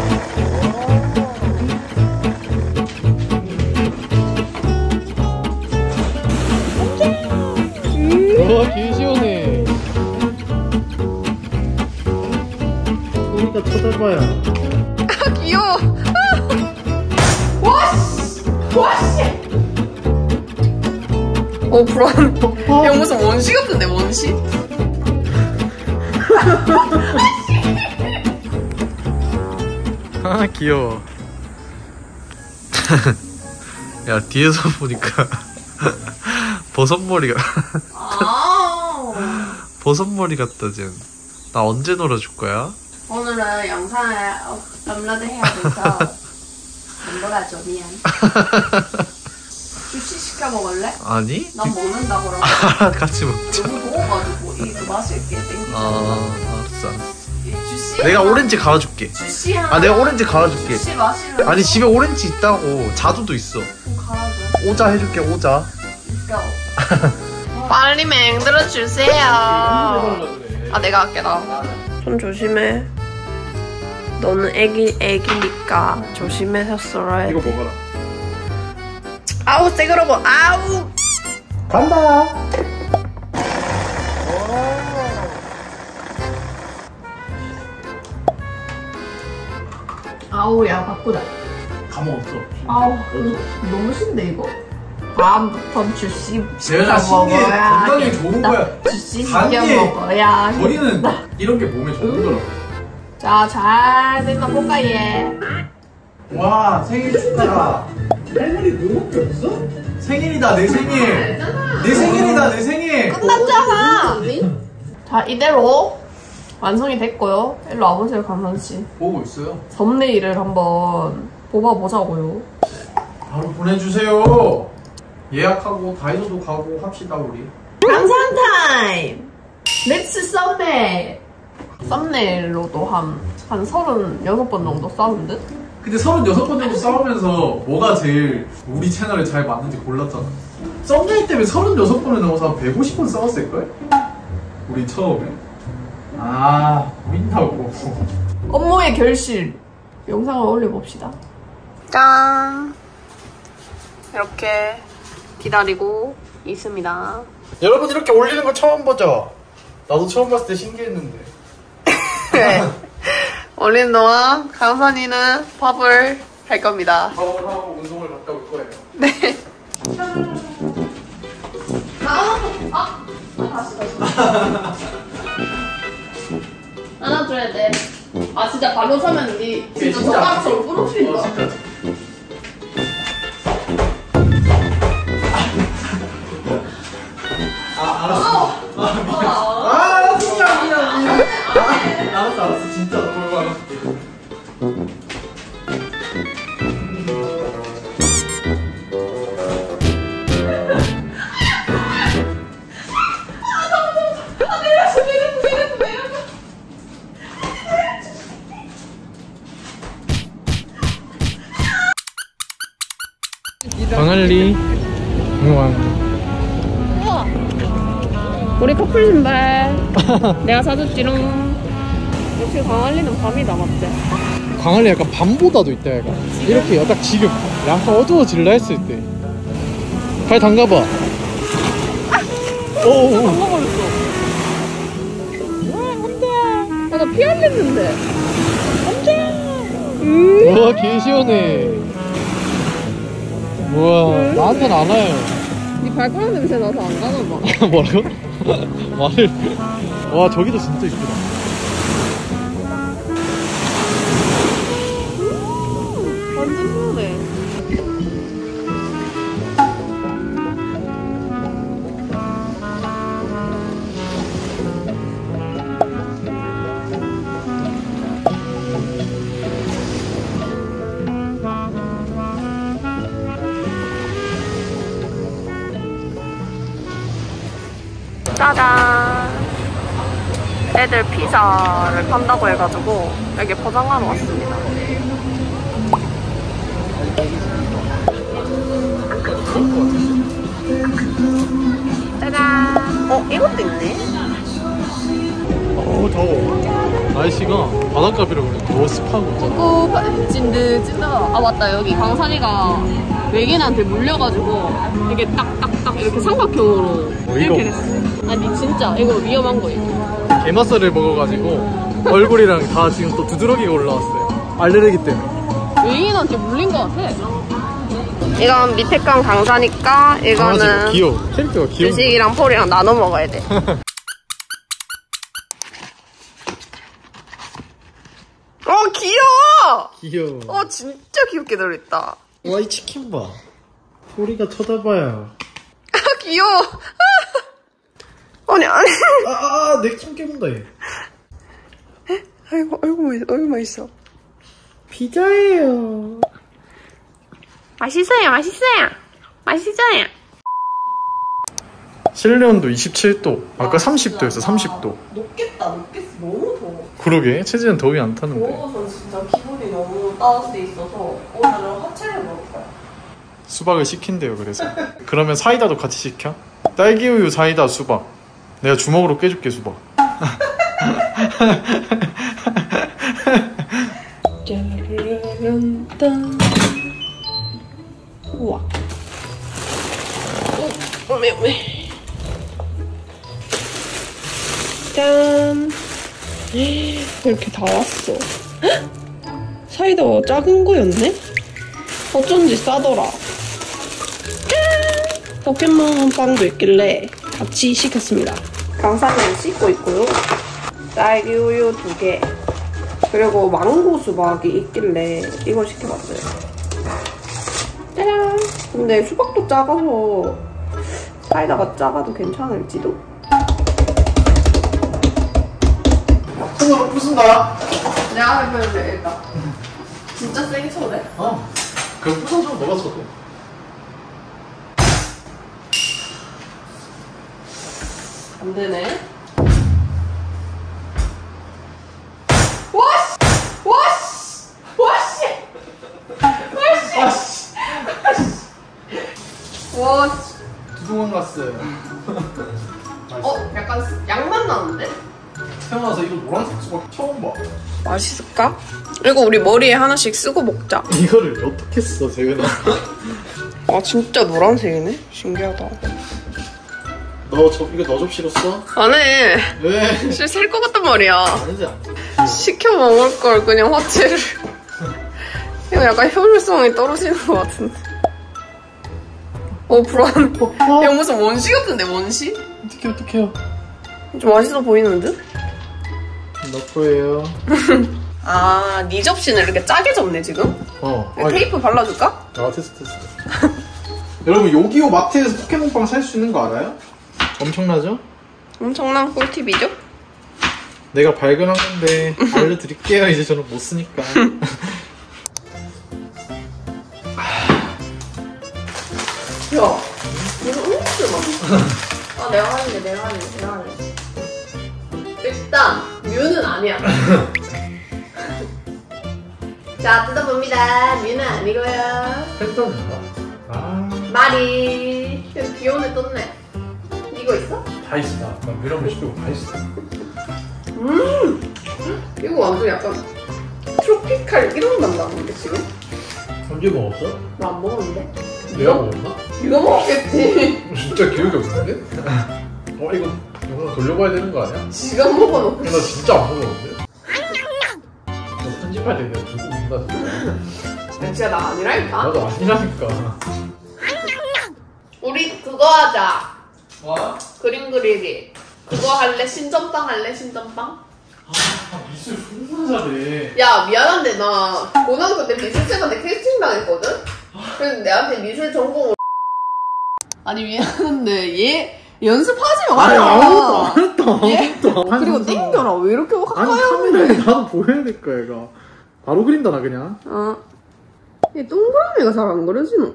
와, 개 시원해. 그러니까 쳐다봐요. 아, 귀여워. 와씨! 와씨! 불안. 야, 무슨 원시 같은데, 원시? 아, 귀여워. 야, 뒤에서 보니까 버섯머리가 버섯머리 같다, 쟤. 나 언제 놀아줄 거야? 오늘은 영상을 업로드 해야 돼서 안 놀아줘, 미안. 주시 시켜 먹을래? 아니? 난 먹는다 그러면. 같이 먹자. 너무 더워가지고 이거 마실게. 땡겨. 알았어. 주시 내가 오렌지 갈아줄게. 주시 하나. 내가 오렌지 갈아줄게. 주시 마시면. 아니, 집에 오렌지 있다고. 자두도 있어. 좀 갈아줘. 오자 해줄게, 오자. Let's go. 빨리 맹들어 주세요. 아, 내가 할게, 나. 손 조심해. 너는 애기니까 조심해서 썰어야 돼. 이거 먹어라. 아우, 새그러고, 아우! 간다. 아우, 야, 바꾸자. 가만 없어. 아우, 너무 신데, 이거? 다음부터 주시 시켜 내가 신기해. 먹어야. 건강에 좋은 거야. 주시 시켜 단계 먹어야. 머리는 이런 게 몸에 좋은 거라고. 자, 잘 됐나 볼까, 얘. 와, 생일 축하다. 할 말이 너밖에 없어? 생일이다, 내 생일. 내 생일이다, 내 생일. 끝났잖아! 자, 이대로 완성이 됐고요. 일로 와보세요, 강선씨. 보고 있어요. 썸네일을 한번 뽑아보자고요. 바로 보내주세요. 예약하고 다이소도 가고 합시다, 우리. 감상 타임! 렛츠 썸네일! 썸네일로도 한 36번 정도 싸운 듯? 근데 36번 정도 싸우면서 뭐가 제일 우리 채널에 잘 맞는지 골랐잖아. 썸네일 때문에 36번을 넘어서 한 150번 싸웠을걸? 우리 처음에. 아, 보인다고. 업무의 결실! 영상을 올려봅시다. 짠! 이렇게 기다리고 있습니다. 여러분, 이렇게 올리는 거 처음 보죠? 나도 처음 봤을 때 신기했는데. 네. 올리는 동안 강선이는 밥을 할 겁니다. 밥을 하고 운동을 갔다 올 거예요. 네. 다시. 안아줘야 돼. 아, 진짜 발로 서면 니 진짜 젓가락처럼 부러뜨린다. 진짜. 알았어. 알았어. 진짜 너무 알았어. 광안리 공원. 우리 커플 신발 내가 사줬지롱. 역시 광안리는 밤이다, 맞지? 광안리 약간 밤보다도 있다, 얘가. 이렇게 딱 지금 약간 어두워질라 했을 때. 발 담가봐. 오오오. 방금 걸렸어. 안돼. 아, 나 피 흘렸는데. 안돼. 와, 개 시원해. 우와, 나한테는 안 와요. 네 발가락 냄새 나서 안 가나 봐. 뭐라고? 말을. 와, 저기도 진짜 이쁘다. 완전 시원해. 짜잔! 애들 피자를 판다고 해가지고 여기 포장하러 왔습니다. 짜잔! 이것도 있네? 더워. 날씨가 바닷가비라 그래. 너무 습하고 있잖아. 찐득찐득. 아 맞다, 여기 강산이가 외계인한테 물려가지고 이게 딱딱딱 이렇게 삼각형으로 이렇게 이거. 됐어. 아니 진짜 이거 위험한 거예요. 게맛살을 먹어가지고 얼굴이랑 다 지금 또 두드러기가 올라왔어요. 알레르기 때문에. 외계인한테 물린 것 같아. 이건 밑에 건 강사니까 이거는 귀여워. 캐릭터가 귀여워. 주식이랑 폴이랑 나눠 먹어야 돼. 귀여워! 귀여워. 진짜 귀엽게 들어있다. 와, 이 치킨 봐. 소리가 쳐다봐요. 귀여워. 아니. 내 손 깨문다, 얘. 아이고 맛있어. 피자예요. 맛있어요. 실내 온도 27도. 아까 30도였어, 30도. 높겠다. 너무 더워. 그러게, 체질은 더위 안 타는데. 더워서 진짜 기분이 너무 다운돼 있어서 오늘은 화채를 먹을 거야. 수박을 시킨대요, 그래서. 그러면 사이다도 같이 시켜? 딸기 우유, 사이다, 수박. 내가 주먹으로 깨줄게, 수박. 짜르르른딴. 우와. 오메. 짠. 이렇게 다 왔어. 사이다 작은 거였네? 어쩐지 싸더라. 짠! 포켓몬 빵도 있길래 같이 시켰습니다. 강사는 씻고 있고요. 딸기 우유 2개. 그리고 망고 수박이 있길래 이걸 시켜봤어요. 짜잔! 근데 수박도 작아서 사이다가 작아도 괜찮을지도? 손으로 부순다. 내가 해보는데 일단 진짜 세게 쳐도 돼? 그럼 부서져, 너가 쳐도. 안 되네. 와, 두둥은 갔어요. 약간 양맛 나는데? 태어나서 이거 노란색 수박 처음 봐. 맛있을까? 이거 우리 머리에 하나씩 쓰고 먹자. 이거를 어떻게 써, 재근아? 아, 진짜 노란색이네? 신기하다. 이거 너 접시로 써? 안 해. 왜? 진짜 살 것 같단 말이야. 아니지. 시켜 먹을 걸 그냥 화채를. 이거 약간 효율성이 떨어지는 것 같은데. 불안해. 이거 무슨 원시 같은데, 원시? 어떡해요. 좀 맛있어 보이는 듯? 너프예요. 아, 네 접시는 이렇게 짜게 접네, 지금? 테이프 발라줄까? 됐어. 여러분 요기요 마트에서 포켓몬빵 살 수 있는 거 알아요? 엄청나죠? 엄청난 꿀팁이죠? 내가 발견한 건데 알려드릴게요. 이제 저는 못 쓰니까. 야, 이거 음료수 막. 내가 하는데. 일단, 뮤는 아니야. 자, 뜯어봅니다. 뮤는 아니고요. 팬텀인가? 마리. 귀여운 애 떴네. 이거 있어? 다 있어. 나 이런 시키고 다 있어. 이거 완전 약간 트로피칼 이런 맛 나는데, 지금? 언제 먹었어? 나 안 먹었는데? 내가 먹었나? 이거 먹었겠지. 진짜 기억이 없는데? 이거 영상 돌려봐야 되는 거 아니야? 지가 먹어놓고. 나 진짜 안 먹었는데? 너 편집할 때 내가 두고 온다 진짜. 진짜 나 아니라니까? 나도 아니라니까. 우리 그거 하자. 와. 그림 그리기. 그거 할래? 신전빵 할래? 신전빵? 미술 존나 잘해. 야, 미안한데 나 고등학교 때 미술쌤한테 캐스팅 당했거든? 그래서 내한테 미술 전공을. 아니 미안한데 얘 연습하지 마. 안 했다. 그리고 땡겨라. 왜 이렇게 가까이 카메라에 나도 보여야 될 거야, 얘가. 바로 그린다, 나 그냥. 얘 동그라미가 잘 안 그려지노.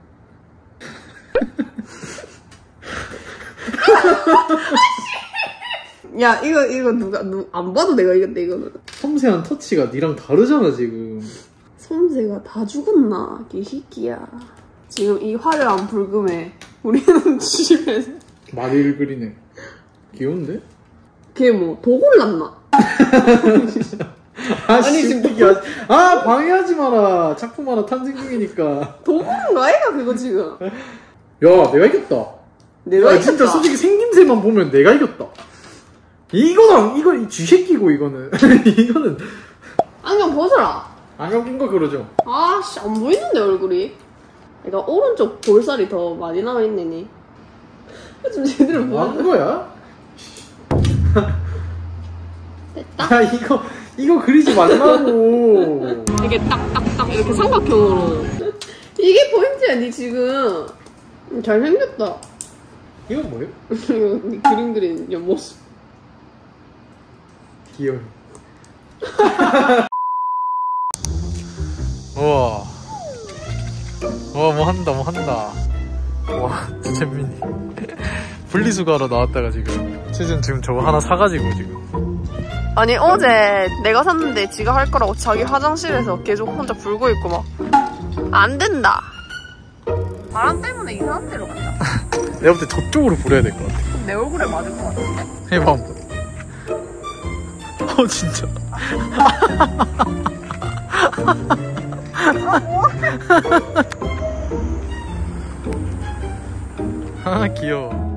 야, 이거 누가 안 봐도 내가 이겼대, 이거는. 섬세한 터치가 니랑 다르잖아, 지금. 섬세가 다 죽었나, 개새끼야. 지금 이 화려한 불금에 우리는 집에서. 마리를 그리네. 귀여운데? 걔 뭐, 도 골랐나? 아니, 지금 방해하지 마라. 작품 하나 탄생 중이니까. 도구는 아이가 그거 지금. 야, 내가 이겼다. 내가 야, 이겼다. 진짜 솔직히 생김새만 보면 내가 이겼다. 이거 쥐새끼고 이거는. 이거는 안경 벗어라. 안경 낀 거 그러죠. 아씨, 안 보이는데 얼굴이. 내가 오른쪽 볼살이 더 많이 남아있네 니. 좀 제대로 뭐 하는 보여. 거야? 됐다. 아, 이거 그리지 말라고. 이게 딱딱딱 이렇게 삼각형으로. 이게 포인트야 니 지금. 잘생겼다. 이건 뭐예요? 니 그림 그린 옆모습. 귀여워. 우와. 와, 뭐 한다. 와, 재민이. 분리수거하러 나왔다가 지금. 최준 지금 저거 하나 사가지고 지금. 아니 어제 내가 샀는데 지가 할 거라고 자기 화장실에서 계속 혼자 불고 있고 막. 안 된다. 바람 때문에 이상한 데로 간다. 내가 볼 때 저쪽으로 불어야 될 것 같아. 내 얼굴에 맞을 것 같은데? 해봐 한번. 진짜. 아, 귀여워.